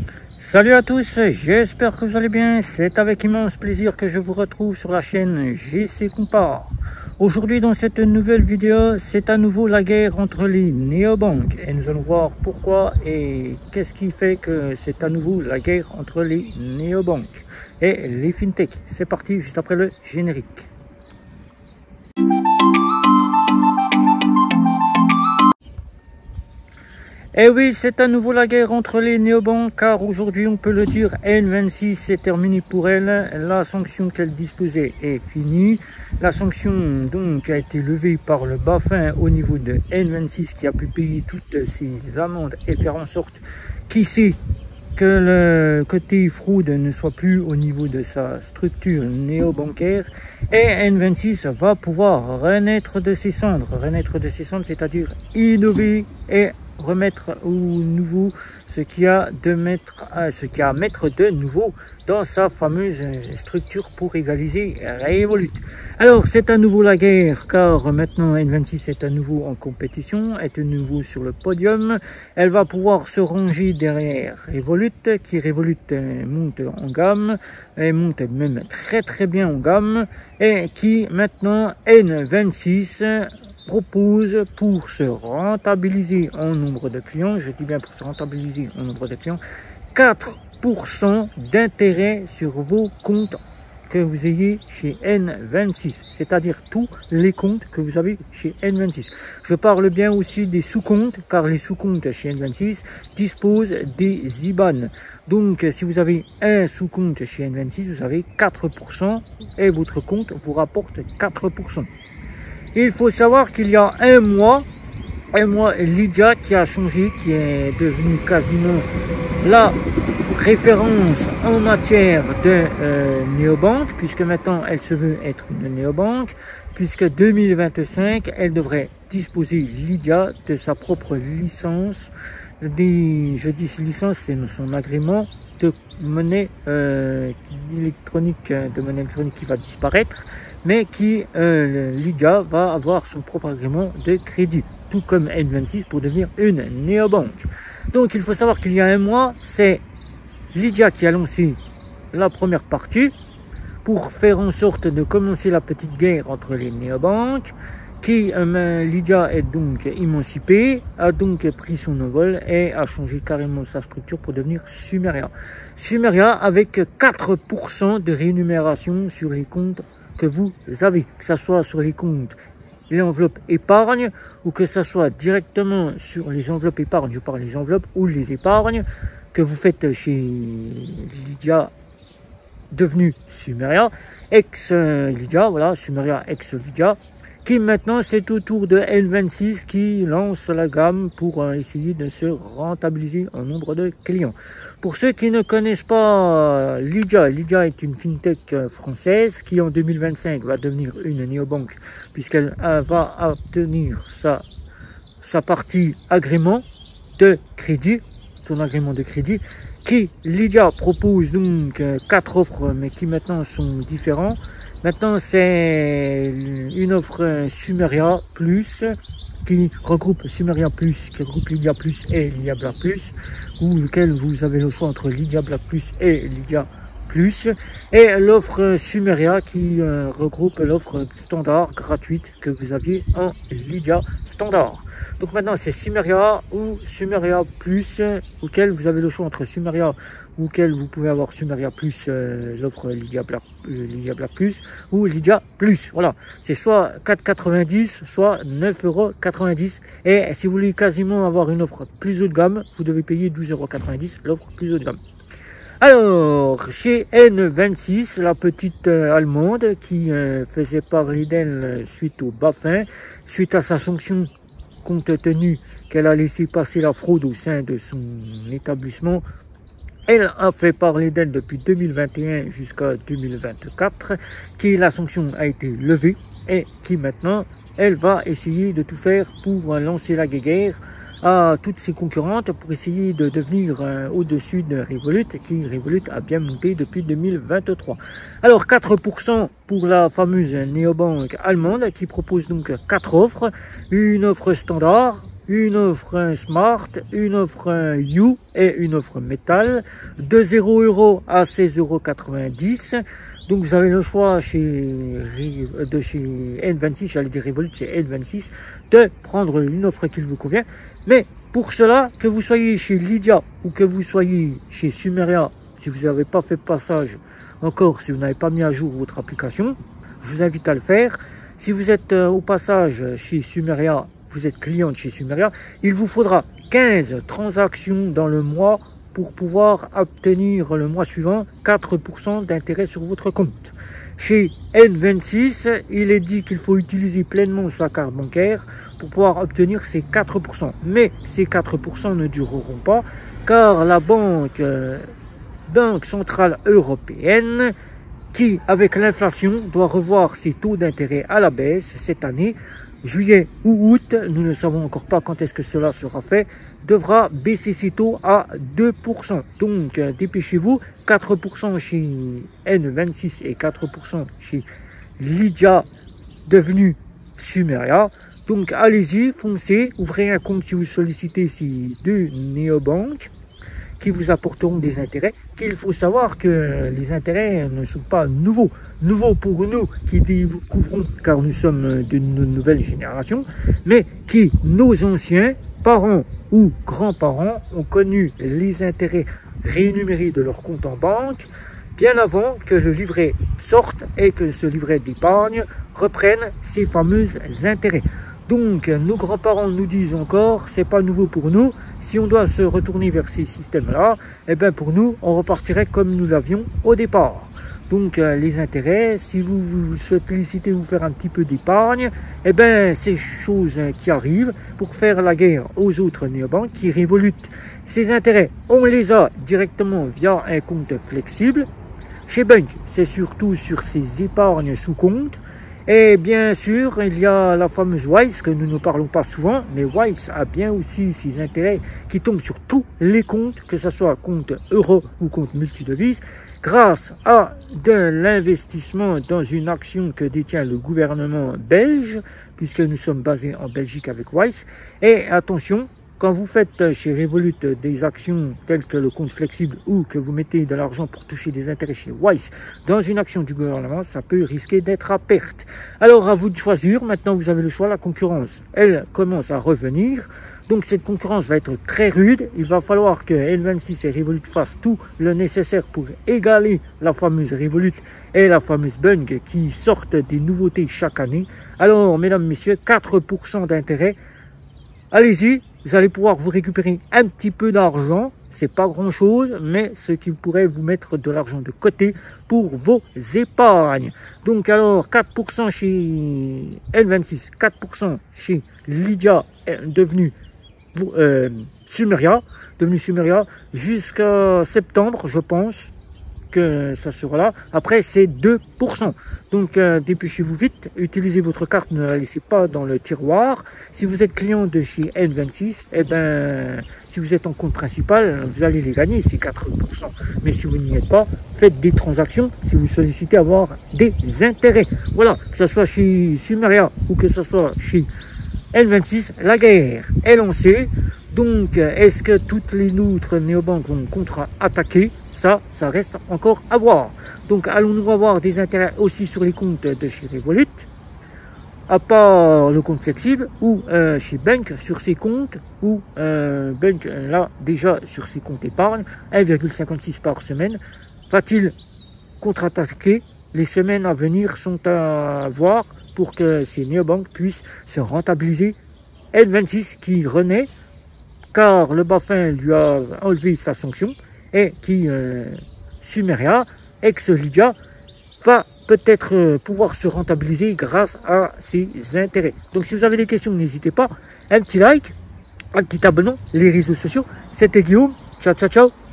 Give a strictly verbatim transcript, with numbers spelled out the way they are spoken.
Salut à tous, j'espère que vous allez bien. C'est avec immense plaisir que je vous retrouve sur la chaîne G C Compare. Aujourd'hui dans cette nouvelle vidéo, c'est à nouveau la guerre entre les néobanques. Et nous allons voir pourquoi et qu'est-ce qui fait que c'est à nouveau la guerre entre les néobanques et les fintech. C'est parti juste après le générique. Et oui, c'est à nouveau la guerre entre les néobanques, car aujourd'hui, on peut le dire, N vingt-six est terminé pour elle. La sanction qu'elle disposait est finie. La sanction donc a été levée par le BaFin au niveau de N vingt-six qui a pu payer toutes ses amendes et faire en sorte qui sait que le côté fraude ne soit plus au niveau de sa structure néobancaire. Et N vingt-six va pouvoir renaître de ses cendres. Renaître de ses cendres, c'est-à-dire innover et remettre au nouveau ce qu'il y a de mettre à ce qu'il y a à mettre de nouveau dans sa fameuse structure pour égaliser Revolut. Alors c'est à nouveau la guerre, car maintenant N vingt-six est à nouveau en compétition, est à nouveau sur le podium. Elle va pouvoir se ranger derrière Revolut, qui Revolut monte en gamme, et monte même très très bien en gamme, et qui maintenant N vingt-six propose pour se rentabiliser en nombre de clients, je dis bien pour se rentabiliser en nombre de clients, quatre pour cent d'intérêt sur vos comptes que vous ayez chez N vingt-six, c'est-à-dire tous les comptes que vous avez chez N vingt-six. Je parle bien aussi des sous-comptes, car les sous-comptes chez N vingt-six disposent des I B A N. Donc, si vous avez un sous-compte chez N vingt-six, vous avez quatre pour cent et votre compte vous rapporte quatre pour cent. Il faut savoir qu'il y a un mois, un mois, Lydia qui a changé, qui est devenue quasiment la référence en matière de euh, néobanque, puisque maintenant elle se veut être une néobanque, puisque deux mille vingt-cinq, elle devrait disposer, Lydia, de sa propre licence, des, je dis licence, c'est son agrément de monnaie euh, électronique, de monnaie électronique qui va disparaître, mais qui, euh, Lydia, va avoir son propre agrément de crédit, tout comme N vingt-six pour devenir une néobanque. Donc il faut savoir qu'il y a un mois, c'est Lydia qui a lancé la première partie pour faire en sorte de commencer la petite guerre entre les néobanques, qui, euh, Lydia est donc émancipée, a donc pris son envol et a changé carrément sa structure pour devenir Sumeria. Sumeria avec quatre pour cent de rémunération sur les comptes que vous avez, que ce soit sur les comptes, les enveloppes épargne, ou que ce soit directement sur les enveloppes épargne, je parle des enveloppes ou les épargnes que vous faites chez Lydia, devenu Sumeria, ex-Lydia, voilà, Sumeria ex-Lydia, qui maintenant c'est au tour de N vingt-six qui lance la gamme pour euh, essayer de se rentabiliser en nombre de clients. Pour ceux qui ne connaissent pas euh, Lydia, Lydia est une fintech euh, française qui en deux mille vingt-cinq va devenir une néobanque, puisqu'elle euh, va obtenir sa, sa partie agrément de crédit, son agrément de crédit, qui Lydia propose donc euh, quatre offres, mais qui maintenant sont différents. Maintenant, c'est une offre Sumeria Plus qui regroupe Sumeria Plus, qui regroupe Lydia Plus et Lydia Black Plus, ou lequel vous avez le choix entre Lydia Black Plus et Lydia Plus, et l'offre Sumeria qui euh, regroupe l'offre standard gratuite que vous aviez en Lydia Standard. Donc maintenant c'est Sumeria ou Sumeria Plus, auquel vous avez le choix entre Sumeria, auquel vous pouvez avoir Sumeria Plus, euh, l'offre Lydia Black, euh, Lydia Black Plus, ou Lydia Plus. Voilà, c'est soit quatre euros quatre-vingt-dix, soit neuf euros quatre-vingt-dix. Et si vous voulez quasiment avoir une offre plus haut de gamme, vous devez payer douze euros quatre-vingt-dix, l'offre plus haut de gamme. Alors, chez N vingt-six, la petite euh, allemande qui euh, faisait parler d'elle suite au BaFin, suite à sa sanction compte tenu qu'elle a laissé passer la fraude au sein de son établissement, elle a fait parler d'elle depuis deux mille vingt et un jusqu'à deux mille vingt-quatre, qui la sanction a été levée et qui maintenant, elle va essayer de tout faire pour lancer la guerre à toutes ses concurrentes pour essayer de devenir euh, au-dessus de Revolut, qui Revolut a bien monté depuis deux mille vingt-trois. Alors quatre pour cent pour la fameuse néobanque allemande qui propose donc quatre offres. Une offre standard, une offre Smart, une offre You et une offre Metal de zéro euros à seize euros quatre-vingt-dix. Donc vous avez le choix chez, de chez N vingt-six, j'allais dire Revolut, c'est N vingt-six, de prendre une offre qui vous convient. Mais pour cela, que vous soyez chez Lydia ou que vous soyez chez Sumeria, si vous n'avez pas fait passage encore, si vous n'avez pas mis à jour votre application, je vous invite à le faire. Si vous êtes au passage chez Sumeria, vous êtes cliente chez Sumeria, il vous faudra quinze transactions dans le mois pour pouvoir obtenir le mois suivant quatre pour cent d'intérêt sur votre compte. Chez N vingt-six, il est dit qu'il faut utiliser pleinement sa carte bancaire pour pouvoir obtenir ces quatre pour cent. Mais ces quatre pour cent ne dureront pas car la banque, euh, Banque Centrale Européenne, qui avec l'inflation doit revoir ses taux d'intérêt à la baisse cette année, juillet ou août, nous ne savons encore pas quand est-ce que cela sera fait, devra baisser ses taux à deux pour cent. Donc euh, dépêchez-vous, quatre pour cent chez N vingt-six et quatre pour cent chez Lydia devenu Sumeria. Donc allez-y, foncez, ouvrez un compte si vous sollicitez ces deux néobanques qui vous apporteront des intérêts, qu'il faut savoir que les intérêts ne sont pas nouveaux. Nouveaux pour nous qui découvrons, car nous sommes d'une nouvelle génération, mais qui, nos anciens parents ou grands-parents, ont connu les intérêts rémunérés de leur compte en banque bien avant que le livret sorte et que ce livret d'épargne reprenne ses fameux intérêts. Donc, nos grands-parents nous disent encore, c'est pas nouveau pour nous. Si on doit se retourner vers ces systèmes-là, eh bien pour nous, on repartirait comme nous l'avions au départ. Donc, euh, les intérêts, si vous, vous sollicitez vous faire un petit peu d'épargne, eh bien, c'est choses qui arrivent pour faire la guerre aux autres néobanques qui révolutent. Ces intérêts, on les a directement via un compte flexible. Chez Bunk, c'est surtout sur ces épargnes sous compte. Et bien sûr, il y a la fameuse Wise que nous ne parlons pas souvent, mais Wise a bien aussi ses intérêts qui tombent sur tous les comptes, que ce soit compte euro ou compte multidevise, grâce à de l'investissement dans une action que détient le gouvernement belge, puisque nous sommes basés en Belgique avec Wise. Et attention, quand vous faites chez Revolut des actions telles que le compte flexible ou que vous mettez de l'argent pour toucher des intérêts chez Wise dans une action du gouvernement, ça peut risquer d'être à perte. Alors à vous de choisir, maintenant vous avez le choix, la concurrence, elle commence à revenir. Donc cette concurrence va être très rude, il va falloir que N vingt-six et Revolut fassent tout le nécessaire pour égaler la fameuse Revolut et la fameuse Bunk qui sortent des nouveautés chaque année. Alors mesdames, messieurs, quatre pour cent d'intérêt, allez-y. Vous allez pouvoir vous récupérer un petit peu d'argent, c'est pas grand chose, mais ce qui pourrait vous mettre de l'argent de côté pour vos épargnes. Donc alors quatre pour cent chez N vingt-six, quatre pour cent chez Lydia, devenu euh, Sumeria, devenu Sumeria, jusqu'à septembre, je pense que ça sera là. Après, c'est deux pour cent. Donc, euh, dépêchez-vous vite. Utilisez votre carte, ne la laissez pas dans le tiroir. Si vous êtes client de chez N vingt-six, eh ben, si vous êtes en compte principal, vous allez les gagner, ces quatre pour cent. Mais si vous n'y êtes pas, faites des transactions si vous sollicitez avoir des intérêts. Voilà, que ce soit chez Sumeria ou que ce soit chez N vingt-six, la guerre est lancée. Donc, est-ce que toutes les autres néobanques vont contre-attaquer? Ça, ça reste encore à voir. Donc, allons-nous avoir des intérêts aussi sur les comptes de chez Revolut, à part le compte flexible, ou euh, chez Bunk sur ses comptes, ou euh, Bunk là déjà sur ses comptes épargne, un virgule cinquante-six par semaine. Va-t-il contre-attaquer? Les semaines à venir sont à voir pour que ces néobanques puissent se rentabiliser. N vingt-six qui renaît, car le BaFin lui a enlevé sa sanction, et qui, euh, Sumeria, ex-Lydia, va peut-être euh, pouvoir se rentabiliser grâce à ses intérêts. Donc si vous avez des questions, n'hésitez pas, un petit like, un petit abonnement, les réseaux sociaux. C'était Guillaume, ciao ciao ciao.